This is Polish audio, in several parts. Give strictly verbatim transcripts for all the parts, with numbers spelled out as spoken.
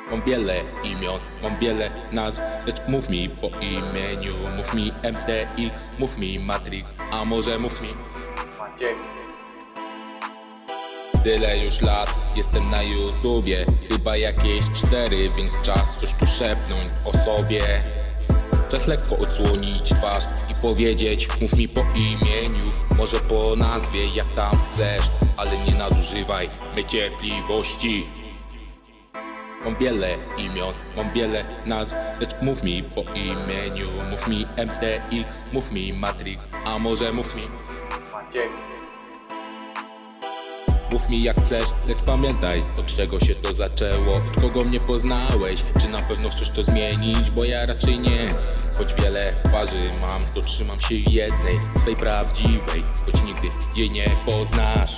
Mam wiele imion, mam wiele nazw, lecz mów mi po imieniu. Mów mi M T X, mów mi Matrix, a może mów mi Maciek. Tyle już lat jestem na YouTubie, chyba jakieś cztery, więc czas coś tu szepnąć o sobie. Czas lekko odsłonić twarz i powiedzieć, mów mi po imieniu, może po nazwie, jak tam chcesz, ale nie nadużywaj mej cierpliwości. Mam wiele imion, mam wiele nazw, lecz mów mi po imieniu. Mów mi M T X, mów mi Matrix, a może mów mi Maciek. Mów mi jak chcesz, lecz pamiętaj, od czego się to zaczęło. Od kogo mnie poznałeś, czy na pewno chcesz to zmienić? Bo ja raczej nie. Choć wiele twarzy mam, to trzymam się jednej, swej prawdziwej, choć nigdy jej nie poznasz.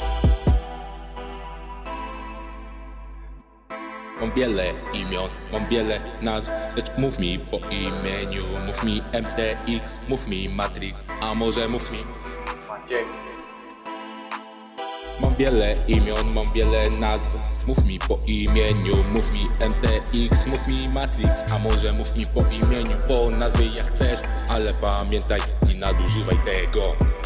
Mam wiele imion, mam wiele nazw, lecz mów mi po imieniu. Mów mi M T X, mów mi Matrix, a może mów mi Maciek. Mam wiele imion, mam wiele nazw, mów mi po imieniu. Mów mi M T X, mów mi Matrix, a może mów mi po imieniu, po nazwie jak chcesz, ale pamiętaj, nie nadużywaj tego.